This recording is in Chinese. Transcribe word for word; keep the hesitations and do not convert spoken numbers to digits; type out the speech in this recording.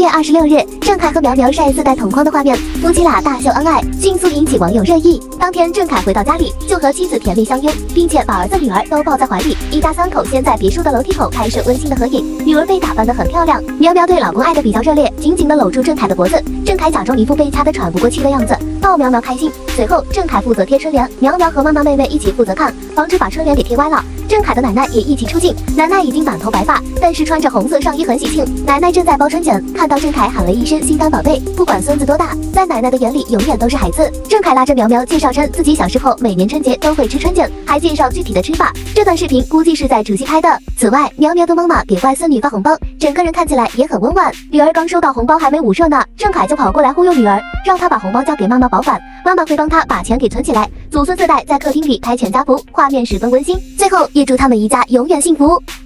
月二十六日，郑恺和苗苗晒自带同框的画面，夫妻俩大秀恩爱，迅速引起网友热议。当天，郑恺回到家里，就和妻子甜蜜相拥，并且把儿子女儿都抱在怀里，一家三口先在别墅的楼梯口拍摄温馨的合影。女儿被打扮得很漂亮，苗苗对老公爱得比较热烈，紧紧地搂住郑恺的脖子，郑恺假装一副被掐得喘不过气的样子，抱苗苗开心。随后，郑恺负责贴春联，苗苗和妈妈妹妹一起负责看，防止把春联给贴歪了。郑恺的奶奶也一起出镜，奶奶已经满头白发，但是穿着红色上衣很喜庆。奶奶正在包春卷，看到郑恺喊了一声“心肝宝贝”，不管孙子多大，在奶奶的眼里永远都是孩子。郑恺拉着苗苗介绍称自己小时候每年春节都会吃春卷，还介绍具体的吃法。这段视频估计是在除夕拍的。此外，苗苗的妈妈给外孙女发红包，整个人看起来也很温婉。女儿刚收到红包还没午睡呢，郑恺就跑过来忽悠女儿，让她把红包交给妈妈保管，妈妈会帮她把钱给存起来。祖孙四代在客厅里拍全家福，画面十分温馨。最后也祝他们一家永远幸福。